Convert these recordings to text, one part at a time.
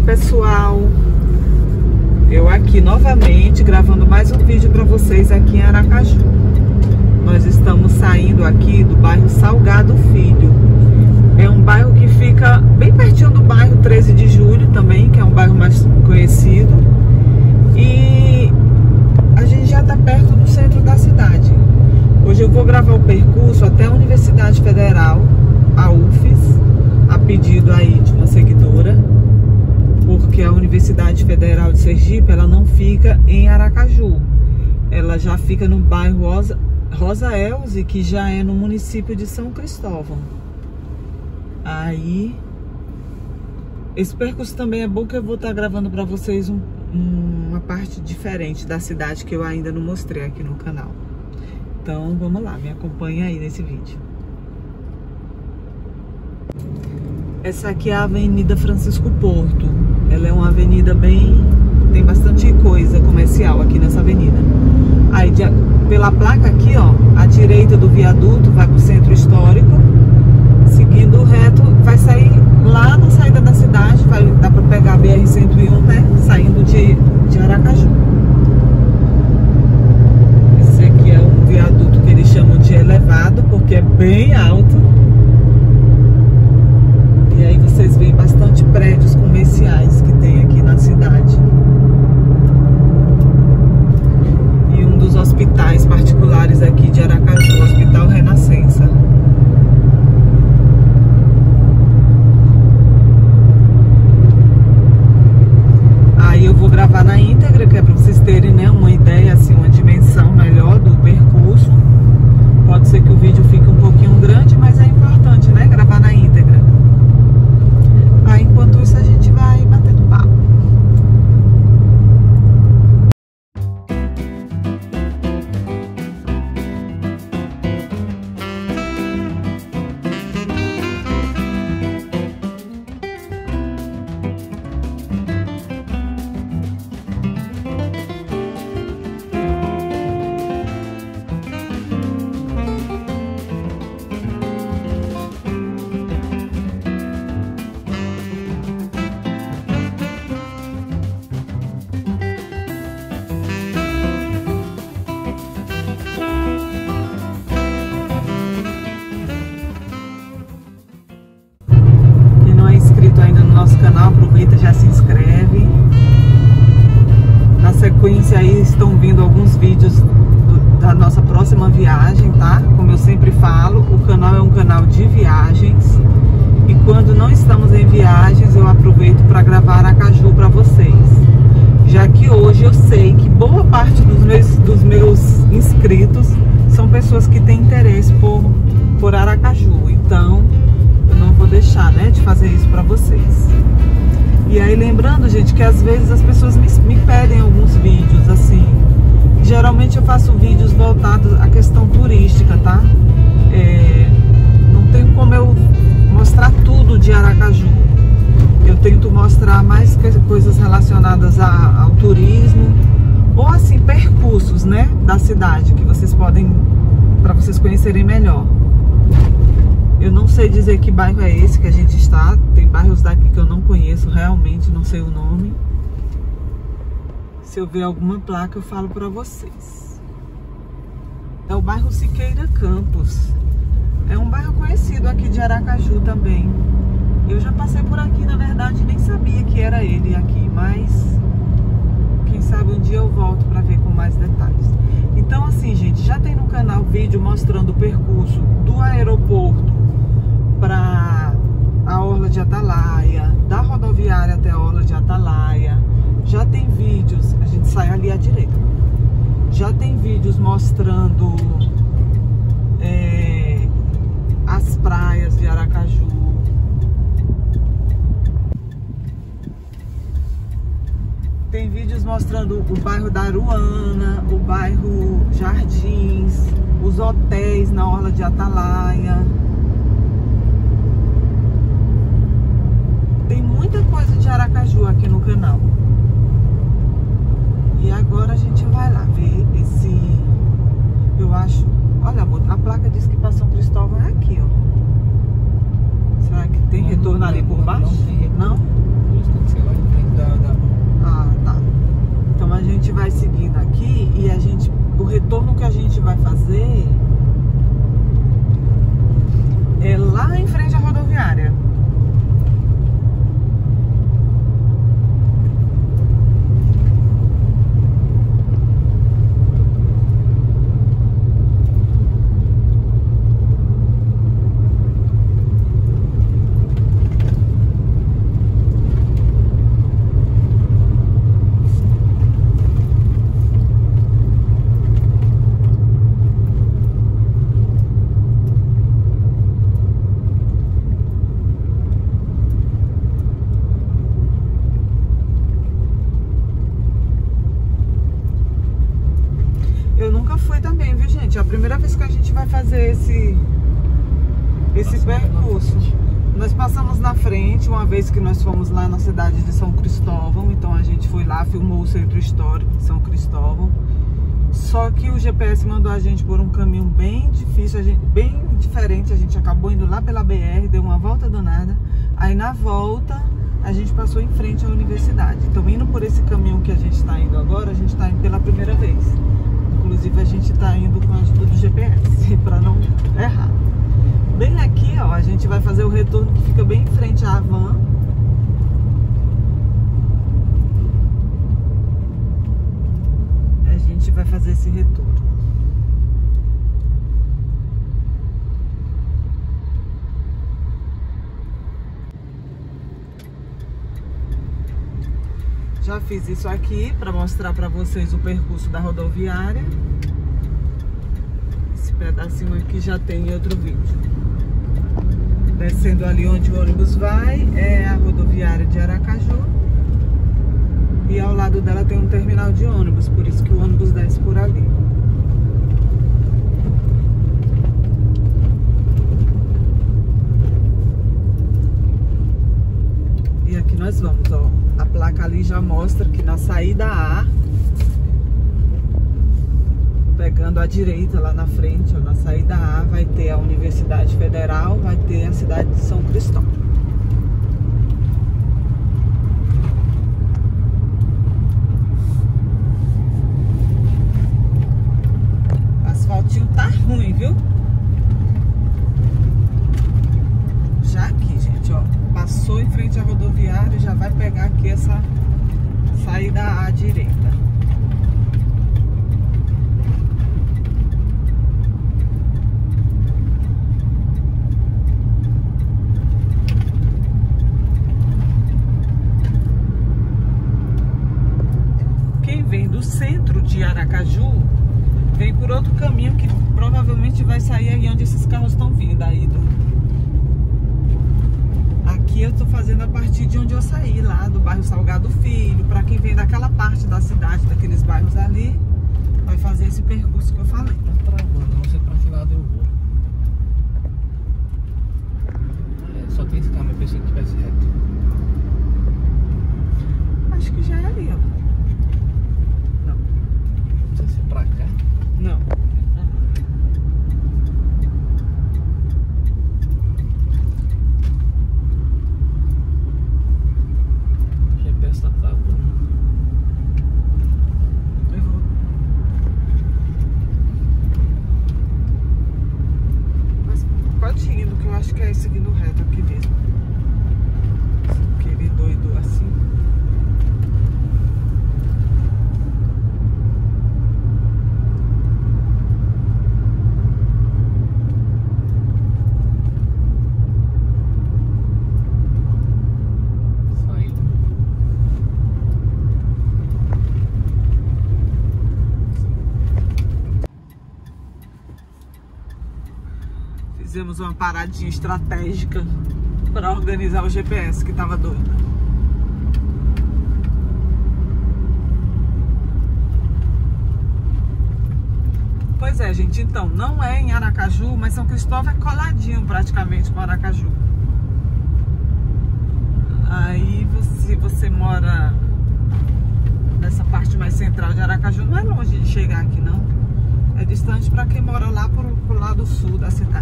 pessoal, eu aqui novamente gravando mais um vídeo para vocês aqui em Aracaju. Nós estamos saindo aqui do bairro Salgado Filho. É um bairro que fica bem pertinho do bairro 13 de Julho também, que é um bairro mais conhecido. E a gente já está perto do centro da cidade. Hoje eu vou gravar o percurso até a Universidade Federal, a UFES, a pedido aí de uma seguidora, porque a Universidade Federal de Sergipe, ela não fica em Aracaju, ela já fica no bairro Rosa Elze, que já é no município de São Cristóvão. Aí, esse percurso também é bom, que eu vou estar gravando para vocês uma parte diferente da cidade que eu ainda não mostrei aqui no canal. Então vamos lá, me acompanha aí nesse vídeo. Essa aqui é a Avenida Francisco Porto. Ela é uma avenida tem bastante coisa comercial aqui nessa avenida. Aí pela placa aqui, ó, à direita do viaduto vai pro centro histórico. Seguindo reto, vai sair lá na saída da cidade. Dá pra pegar a BR-101, né? Saindo de Aracaju. Esse aqui é um viaduto que eles chamam de elevado, porque é bem alto. E aí vocês veem bastante prédios comerciais que tem aqui na cidade. E um dos hospitais particulares aqui de Aracaju, o Hospital Renascença. Aí eu vou gravar na íntegra, que é para vocês terem, né, uma ideia, assim, uma dimensão melhor do percurso. Pode ser que o vídeo fique um pouquinho grande, mas é importante, né, gravar na íntegra. Aí, enquanto isso, a gente vai batendo papo. Já se inscreve. Na sequência aí estão vindo alguns vídeos da nossa próxima viagem, tá? Como eu sempre falo, o canal é um canal de viagens, e quando não estamos em viagens eu aproveito para gravar Aracaju para vocês, já que hoje eu sei que boa parte dos meus inscritos são pessoas que têm interesse por Aracaju, então eu não vou deixar, né, de fazer isso para vocês. E aí lembrando, gente, que às vezes as pessoas me pedem alguns vídeos, assim. Geralmente eu faço vídeos voltados à questão turística, tá? Não tenho como eu mostrar tudo de Aracaju. Eu tento mostrar mais coisas relacionadas ao turismo, ou assim, percursos, né, da cidade, que vocês podem, para vocês conhecerem melhor. Eu não sei dizer que bairro é esse que a gente está. Tem bairros daqui que eu não conheço, realmente não sei o nome. Se eu ver alguma placa eu falo para vocês. É o bairro Siqueira Campos. É um bairro conhecido aqui de Aracaju também. Eu já passei por aqui, na verdade nem sabia que era ele aqui, mas quem sabe um dia eu volto para ver com mais detalhes. Então assim, gente, já tem no canal vídeo mostrando o percurso do aeroporto para a Orla de Atalaia, da rodoviária até a Orla de Atalaia. Já tem vídeos, a gente sai ali à direita. Já tem vídeos mostrando as praias de Aracaju. Tem vídeos mostrando o bairro da Aruana, o bairro Jardins, os hotéis na Orla de Atalaia. Tem muita coisa de Aracaju aqui no canal. E agora a gente vai lá ver esse... Eu acho... Olha, amor, a placa diz que para São Cristóvão é aqui, ó. Será que tem retorno ali por baixo? Não tem retorno. Não? Isso tem que ser lá em frente. gente, é a primeira vez que a gente vai fazer esse percurso. Nós passamos na frente uma vez que nós fomos lá na cidade de São Cristóvão. Então a gente foi lá, filmou o centro histórico de São Cristóvão. Só que o GPS mandou a gente por um caminho bem difícil, bem diferente. A gente acabou indo lá pela BR, deu uma volta danada. Aí na volta a gente passou em frente à universidade. Então indo por esse caminho que a gente está indo agora, a gente está indo pela primeira vez. Inclusive a gente está indo com a ajuda do GPS para não errar. Bem aqui, ó, a gente vai fazer o retorno que fica bem em frente à van. A gente vai fazer esse retorno. Já fiz isso aqui para mostrar para vocês o percurso da rodoviária. Esse pedacinho aqui já tem em outro vídeo. Descendo ali onde o ônibus vai é a rodoviária de Aracaju. E ao lado dela tem um terminal de ônibus, por isso que o ônibus desce por ali. E aqui nós vamos, ó. A placa ali já mostra que na saída A, pegando à direita lá na frente, ó, na saída A, vai ter a Universidade Federal, vai ter a cidade de São Cristóvão. O asfaltinho tá ruim, viu? Já aqui, gente, ó, passou em frente à rodoviária e já vai pegar aqui essa saída A à direita. Do centro de Aracaju, vem por outro caminho que provavelmente vai sair aí onde esses carros estão vindo aí Aqui eu tô fazendo a partir de onde eu saí, lá do bairro Salgado Filho. Para quem vem daquela parte da cidade, daqueles bairros ali, vai fazer esse percurso que eu falei. Tá travando, não sei pra que lado eu vou. Só tem esse caminho, eu pensei que tivesse reto. Acho que já é ali, ó. Pra cá? Não. O GPS tá travando. Errou. Mas pode ir indo, que eu acho que é seguindo reto aqui mesmo. Aquele doido assim. Fizemos uma paradinha estratégica para organizar o GPS, que estava doido. Pois é, gente, então, não é em Aracaju, mas São Cristóvão é coladinho praticamente com Aracaju. Aí, se você mora nessa parte mais central de Aracaju, não é longe de chegar aqui, não. É distante para quem mora lá pro lado sul da cidade.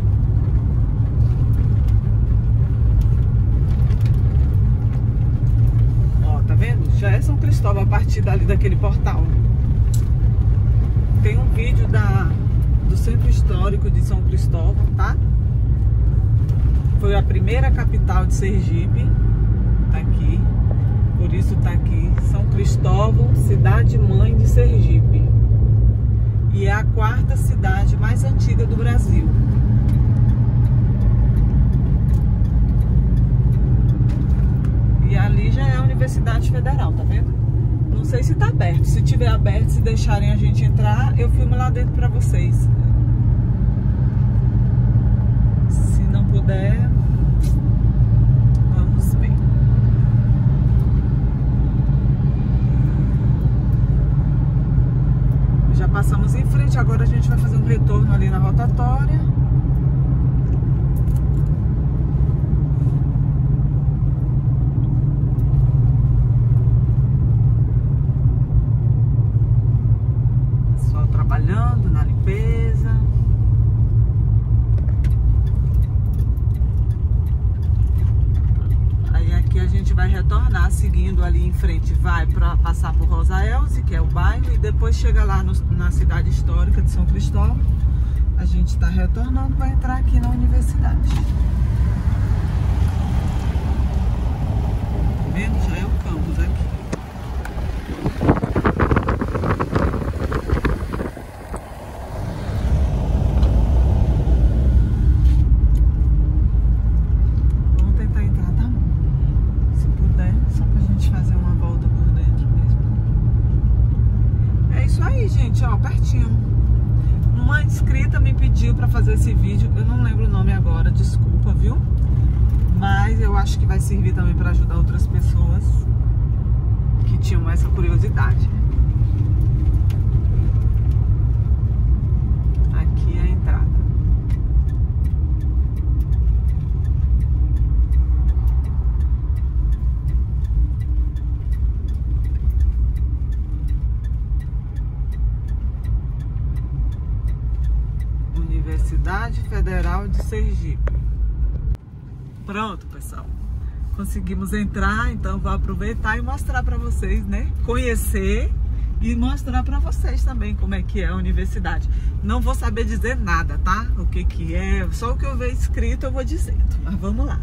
Ó, tá vendo? Já é São Cristóvão a partir dali daquele portal. Tem um vídeo do Centro Histórico de São Cristóvão, tá? Foi a primeira capital de Sergipe. Tá aqui. Por isso tá aqui. São Cristóvão, cidade-mãe de Sergipe. E é a quarta cidade mais antiga do Brasil. E ali já é a Universidade Federal, tá vendo? Não sei se tá aberto. Se tiver aberto, se deixarem a gente entrar, eu filmo lá dentro pra vocês. Se não puder, vamos ver. Já passei passamos em frente. Agora a gente vai fazer um retorno ali na rotatória. Pessoal trabalhando na limpeza. Aí aqui a gente vai retornar seguindo ali em frente, vai para passar por Rosa Elze, que é o bairro, e depois chega lá na cidade histórica de São Cristóvão. A gente está retornando para entrar aqui na universidade. Tá vendo? Já é o campus aqui. Gente, ó, pertinho. Uma inscrita me pediu pra fazer esse vídeo. Eu não lembro o nome agora, desculpa, viu? Mas eu acho que vai servir também pra ajudar outras pessoas que tinham essa curiosidade. Aqui é a entrada. Universidade Federal de Sergipe. Pronto, pessoal. Conseguimos entrar, então vou aproveitar e mostrar para vocês, né? Conhecer e mostrar para vocês também como é que é a universidade. Não vou saber dizer nada, tá? O que que é, só o que eu ver escrito eu vou dizendo. Mas vamos lá.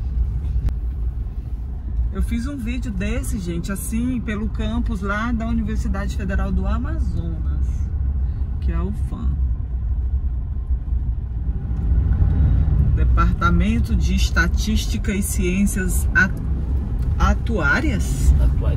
Eu fiz um vídeo desse, gente, assim, pelo campus lá da Universidade Federal do Amazonas, que é a UFAM. Departamento de Estatística e Ciências Atuariais.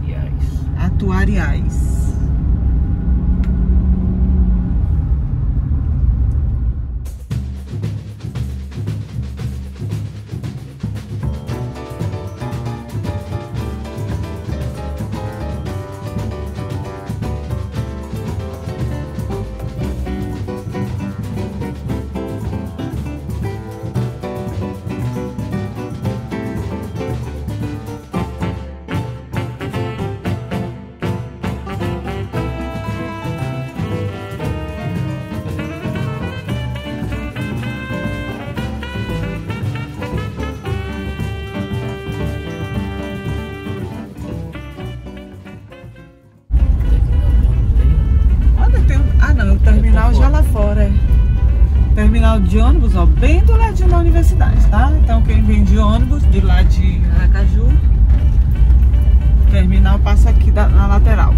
Terminal já lá fora, é. Terminal de ônibus, ó, bem do ladinho da universidade, tá? Então quem vem de ônibus de lá de Aracaju, terminal passa aqui na lateral.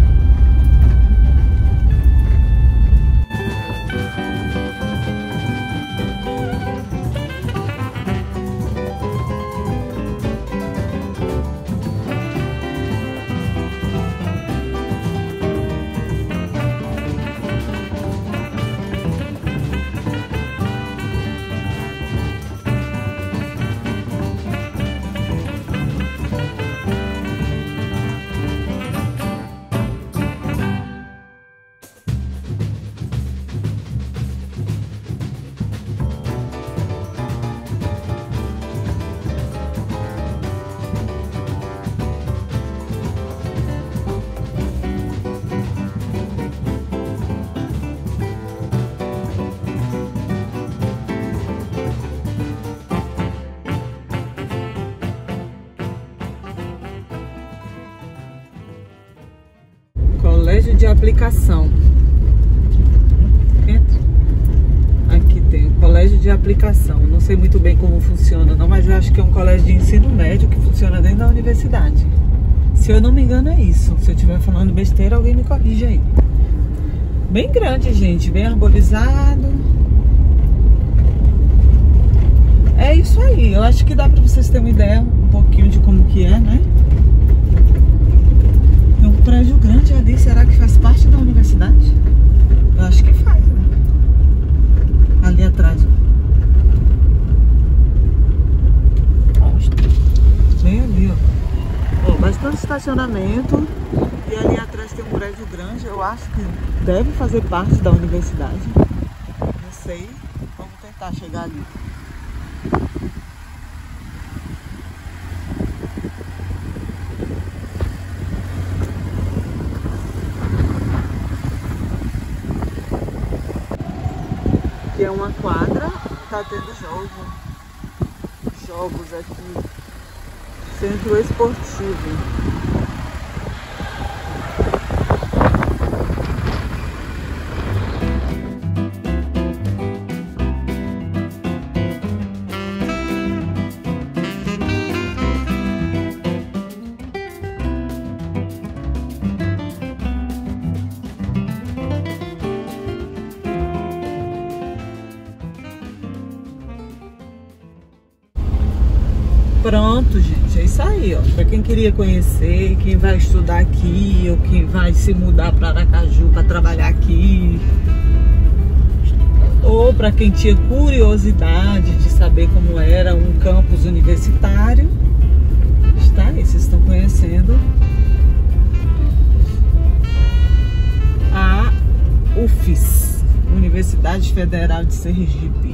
Colégio de Aplicação. Aqui tem o Colégio de Aplicação. Não sei muito bem como funciona não, mas eu acho que é um colégio de ensino médio que funciona dentro da universidade. Se eu não me engano é isso. Se eu estiver falando besteira, alguém me corrige aí. Bem grande, gente, bem arborizado. É isso aí. Eu acho que dá pra vocês terem uma ideia um pouquinho de como que é, né? É um prédio grande ali, será que faz parte da universidade? Eu acho que faz, né? Ali atrás. Bem ali, ó. Ó, bastante estacionamento e ali atrás tem um prédio grande. Eu acho que deve fazer parte da universidade. Não sei. Vamos tentar chegar ali. Aqui é uma quadra, tá tendo jogos aqui. Centro esportivo. Pronto, gente, é isso aí, ó. Para quem queria conhecer, quem vai estudar aqui ou quem vai se mudar para Aracaju para trabalhar aqui, ou para quem tinha curiosidade de saber como era um campus universitário, está aí, vocês estão conhecendo a UFES, Universidade Federal de Sergipe.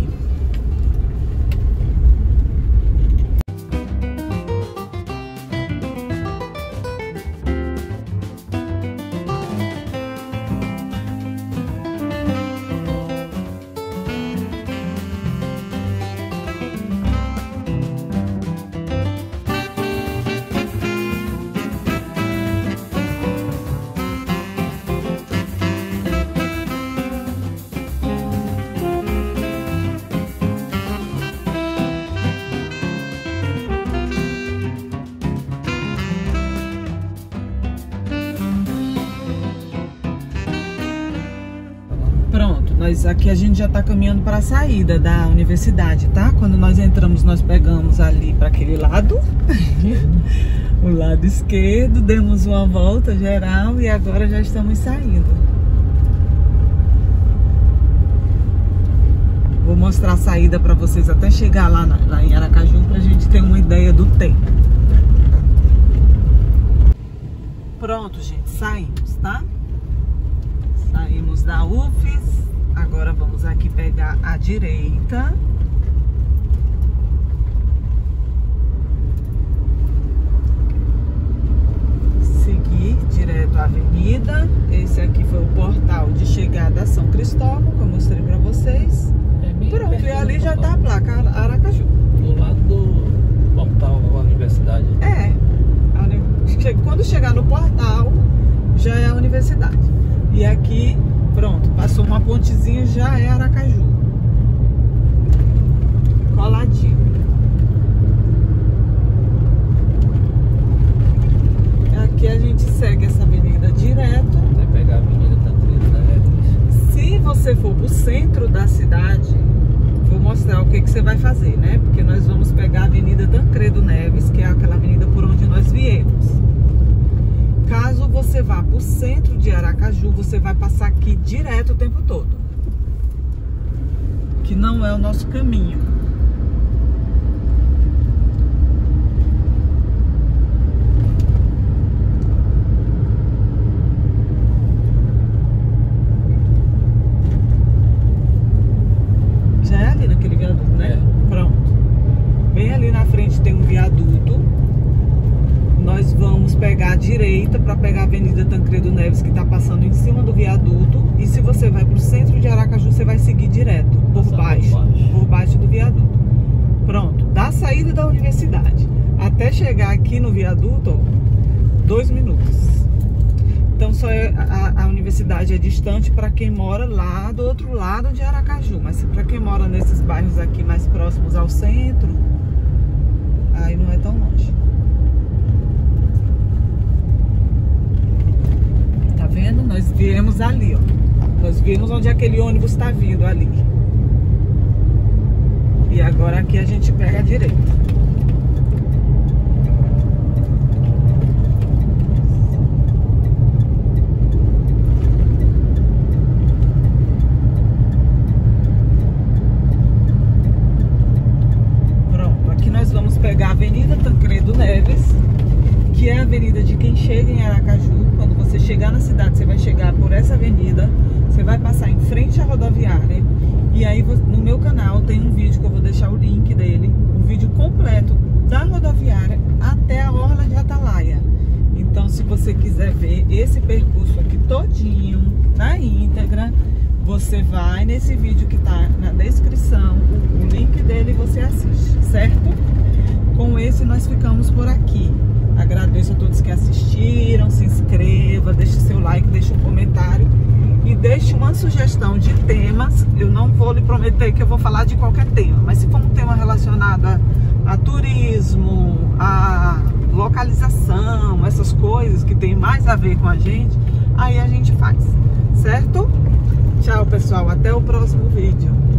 Aqui a gente já está caminhando para a saída da universidade, tá? Quando nós entramos, nós pegamos ali para aquele lado, o lado esquerdo, demos uma volta geral e agora já estamos saindo. Vou mostrar a saída para vocês até chegar lá em Aracaju, para a gente ter uma ideia do tempo. Pronto, gente, saímos, tá? Saímos da UFES. Agora vamos aqui pegar a direita. Seguir direto à avenida. Esse aqui foi o portal de chegada a São Cristóvão, que eu mostrei pra vocês. Pronto, e ali já tá a placa Aracaju. Do lado do portal da universidade. É. Quando chegar no portal, já é a universidade. E aqui... Pronto, passou uma pontezinha, já é Aracaju. Coladinho. Aqui a gente segue essa avenida direto. Vai pegar a Avenida Tancredo Neves. Se você for pro centro da cidade, vou mostrar o que você vai fazer, né? Porque nós vamos pegar a Avenida Tancredo Neves, que é aquela avenida por onde nós viemos. Caso você vá para o centro de Aracaju, você vai passar aqui direto o tempo todo. Que não é o nosso caminho. Já é ali naquele viaduto, né? É. Pronto. Bem ali na frente tem um viaduto. Nós vamos pegar a direita para pegar a Avenida Tancredo Neves, que está passando em cima do viaduto. E se você vai para o centro de Aracaju, você vai seguir direto, por baixo do viaduto. Pronto, da saída da universidade até chegar aqui no viaduto, ó, 2 minutos. Então só a universidade é distante para quem mora lá do outro lado de Aracaju. Mas para quem mora nesses bairros aqui mais próximos ao centro, aí não é tão longe. Tá vendo? Nós viemos ali, ó. Nós vimos onde aquele ônibus está vindo ali. E agora aqui a gente pega a direita. Pronto, aqui nós vamos pegar a Avenida Tancredo Neves, que que é a avenida de quem chega em Aracaju. Quando você chegar na cidade, você vai chegar por essa avenida, você vai passar em frente à rodoviária, e aí no meu canal tem um vídeo que eu vou deixar o link dele, um vídeo completo da rodoviária até a Orla de Atalaia. Então, se você quiser ver esse percurso aqui todinho, na íntegra, você vai nesse vídeo que tá na descrição, o link dele você assiste, certo? Com esse nós ficamos por aqui. Agradeço a todos que assistiram, se inscreva, deixe seu like, deixe um comentário e deixe uma sugestão de temas. Eu não vou lhe prometer que eu vou falar de qualquer tema, mas se for um tema relacionado a turismo, a localização, essas coisas que tem mais a ver com a gente, aí a gente faz, certo? Tchau, pessoal, até o próximo vídeo.